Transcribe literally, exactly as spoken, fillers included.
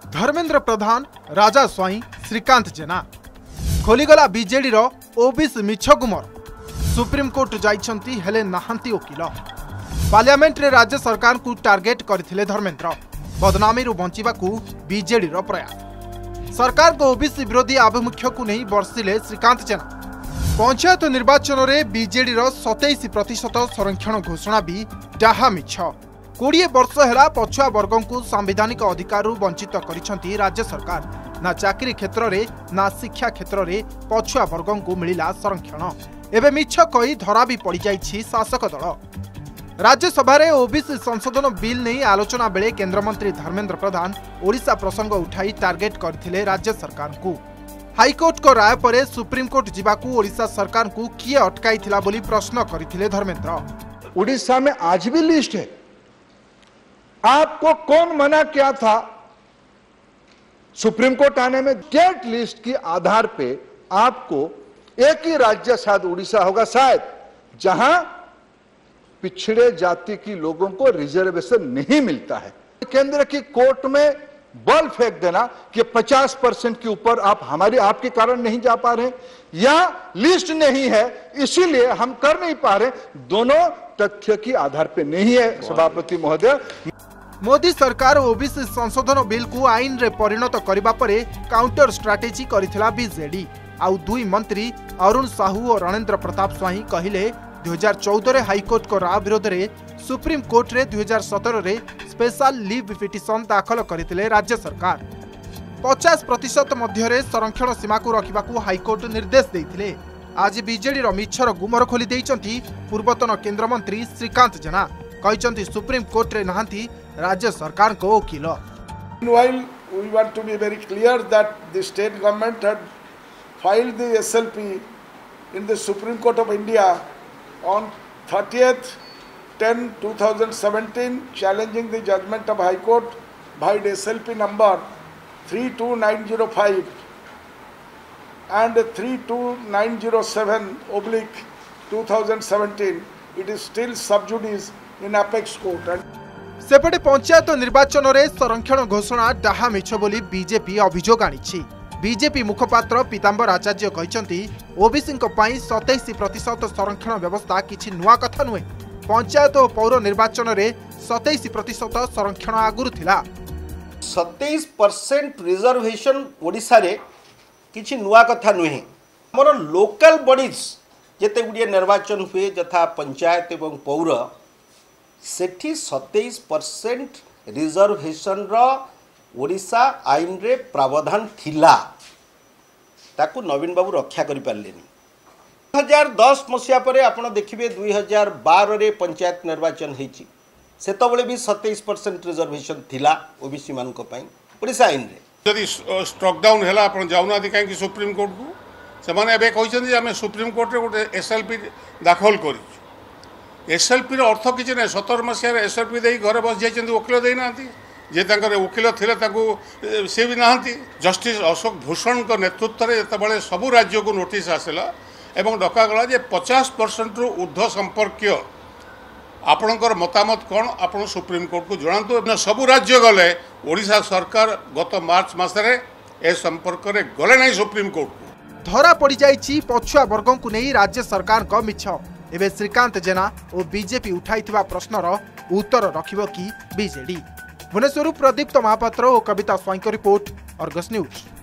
धर्मेंद्र प्रधान, राजा स्वाई, श्रीकांत जेना खोलीगला बीजेडी रो ओबीसी मिछ गुमर। सुप्रीमकोर्ट जाइछंती हेले नाहांती वकील। पार्लियामेंट रे राज्य सरकार को टार्गेट करथिले धर्मेंद्र। बदनामी रु बंचिबाकू बीजेडी रो प्रयास। सरकार को ओबीसी विरोधी आभिमुख्य को नहीं बरसिले श्रीकांत जेना। पंचायत निर्वाचन में बीजेडी रो सतैश प्रतिशत संरक्षण घोषणा भी डाहा मिछ। कोड़े वर्ष है पछुआ वर्ग को सांविधानिक अधिकार वंचित करिसेंती राज्य सरकार। ना चाकरी क्षेत्र में ना शिक्षा क्षेत्र में पछुआ वर्ग को मिला संरक्षण। एवं मिछ कही धरा भी पड़ जाइछि शासक दल। राज्यसभा रे ओबीसी संशोधन बिल नहीं आलोचना बेले केंद्रमंत्री धर्मेंद्र प्रधान ओडिशा प्रसंग उठाई टार्गेट करथिले राज्य सरकार को। हाईकोर्ट को राय पर सुप्रीमकोर्ट जिबाकू ओडिशा सरकार को किए अटकाई थिला बोली प्रश्न करथिले धर्मेंद्र। उड़ीसा में आज भी लिस्ट है। आपको कौन मना किया था सुप्रीम कोर्ट आने में? स्टेट लिस्ट के आधार पे आपको एक ही राज्य शायद उड़ीसा होगा शायद जहां पिछड़े जाति की लोगों को रिजर्वेशन नहीं मिलता है। केंद्र की कोर्ट में बल फेंक देना कि पचास परसेंट के ऊपर आप हमारे आपके कारण नहीं जा पा रहे या लिस्ट नहीं है इसीलिए हम कर नहीं पा रहे, दोनों तथ्य के आधार पे नहीं है सभापति महोदय। मोदी सरकार ओबीसी संशोधन बिल को आईन रे परिणत करबा परे काउंटर स्ट्राटेजी करिथिला बीजेडी। आउ दुई मंत्री अरुण साहू और रणेंद्र प्रताप स्वाई कहिले दो हज़ार चौदह रे हाईकोर्ट को राय विरोध रे सुप्रीम कोर्ट रे दो हज़ार सत्रह रे स्पेशल लीव पिटिशन दाखल करथिले राज्य सरकार। पचास प्रतिशत मध्य संरक्षण सीमा को रखा हाईकोर्ट निर्देश देथिले। आज बीजेडी रो मिछर गुमर खोली देइचंती पूर्वतन केंद्रमंत्री श्रीकांत जेना। कहिचंती सुप्रीम कोर्ट रे नहांती राज्य सरकार को वकील। Meanwhile, we want to be very clear that the state government had filed the S L P in the Supreme Court of India on thirtieth ten two thousand seventeen, challenging the judgment of High Court by S L P number three two nine zero five and three two nine zero seven oblique two thousand seventeen. It is still sub judice in apex court. And सेपटे पंचायत निर्वाचन में संरक्षण घोषणा डाहा मिछ बोली BJP अभियोग आनिछि। BJP मुखपात्र पीतांबर आचार्य कहते OBC सतैश प्रतिशत संरक्षण व्यवस्था किछि नुआ कथा नुहे। पंचायत और पौर निर्वाचन में सतैश प्रतिशत संरक्षण आगुरु थिला। सतैश परसेंट रिजर्वेशन ओडिशा रे किछि नुआ कथा नुहे। हमर लोकल बॉडीज जेते गुडिए निर्वाचन हुए जथा पंचायत एवं पौर सेठी सतैश परसेंट रिजर्वेशन रो ओडिशा आईन रे प्रावधान थिला ताकू नवीन बाबू रक्षा करि पारलेनी। दो हज़ार दस मसिया परे आपण देखिबे दो हज़ार बारह रे पंचायत निर्वाचन हेची सेतबेले भी सतैश परसेंट रिजर्वेशन थिला ओबीसी मान को पई ओडिशा आईन रे। जदि स्ट्रक डाउन हैला आपण जाउना दिखाई कि सुप्रीम कोर्ट को से माने एबे कहछन जे हमें सुप्रीम कोर्ट रे गोटे एसएलपी दाखल करी। एसएलपी अर्थ किसी ना सतर मसीह एसएलपी दे घर बस जाइए वकिल देना जे वकिल थे सी भी नहांती। जस्टिस अशोक भूषण के नेतृत्व में जिते सबू राज्य को नोटिस आसला एवं डकागला जे पचास परसेंट रु ऊर्ध्व संपर्कीय आपणकर मतामत कौन आपण सुप्रीम कोर्ट को जनातु। सबू राज्य गले ओडिशा सरकार गत मार्च मसरे ए संपर्क में गले नहीं सुप्रीम कोर्ट को। धरा पड़ जाइछि पछुआ वर्ग को नहीं राज्य सरकार को मिछ। एवं श्रीकांत जेना और बीजेपी उठाई प्रश्नर उत्तर रखिबो कि बीजेडी। भुवनेश्वर प्रदीप्त महापात्र और Kabita Swain report, Argus news.